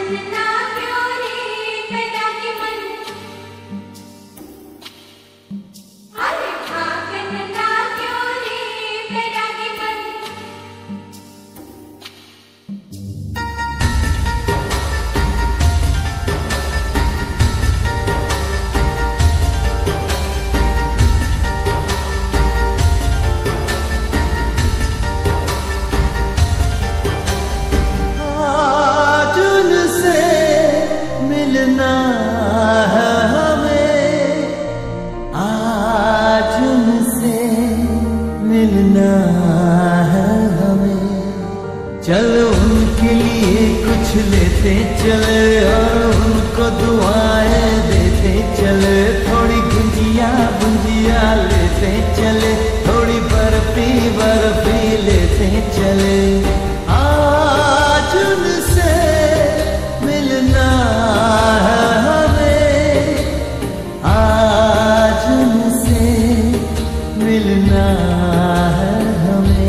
चलो उनके लिए कुछ लेते चले और उनको दुआएं देते चले। थोड़ी गुंजिया गुंजिया लेते चले, थोड़ी बर्फी बर्फी लेते चले। आज उनसे मिलना है हमें, आज उनसे मिलना है हमें।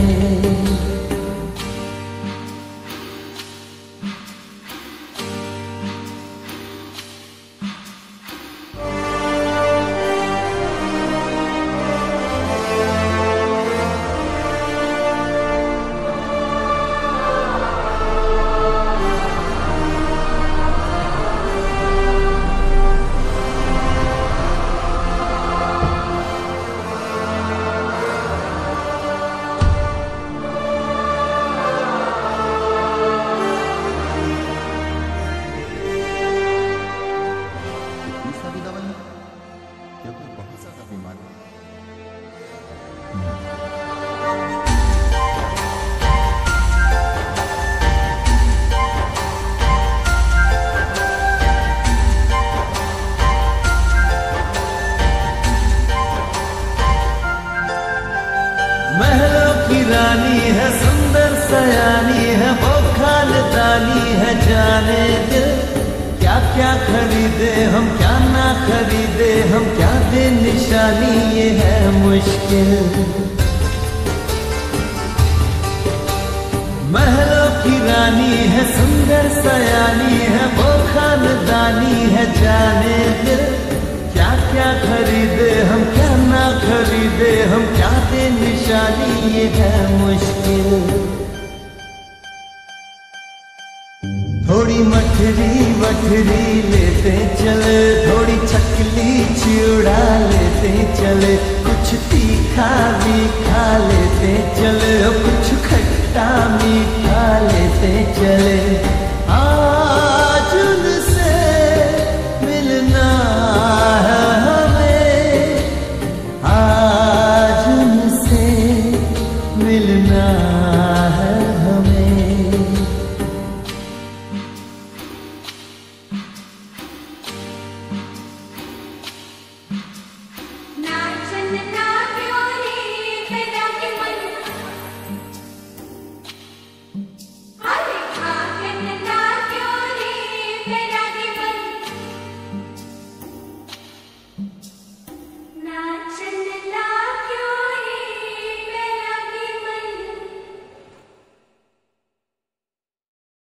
महलों की रानी है, सुंदर सयानी है, वो खानदानी है जाने दिल। क्या क्या खरीदे हम, क्या ना खरीदे हम, क्या दे निशानी ये है मुश्किल। महलों की रानी है, सुंदर सयानी है, वो खानदानी है जाने दिल। क्या क्या खरीदे हम, क्या ना खरीदे हम, क्या दे निशानी ये है मुश्किल। थोड़ी मठरी वठरी लेते चले, थोड़ी चकली चिड़ा लेते चले, कुछ तीखा भी खा लेते चले, कुछ खट्टा मीठा लेते चले।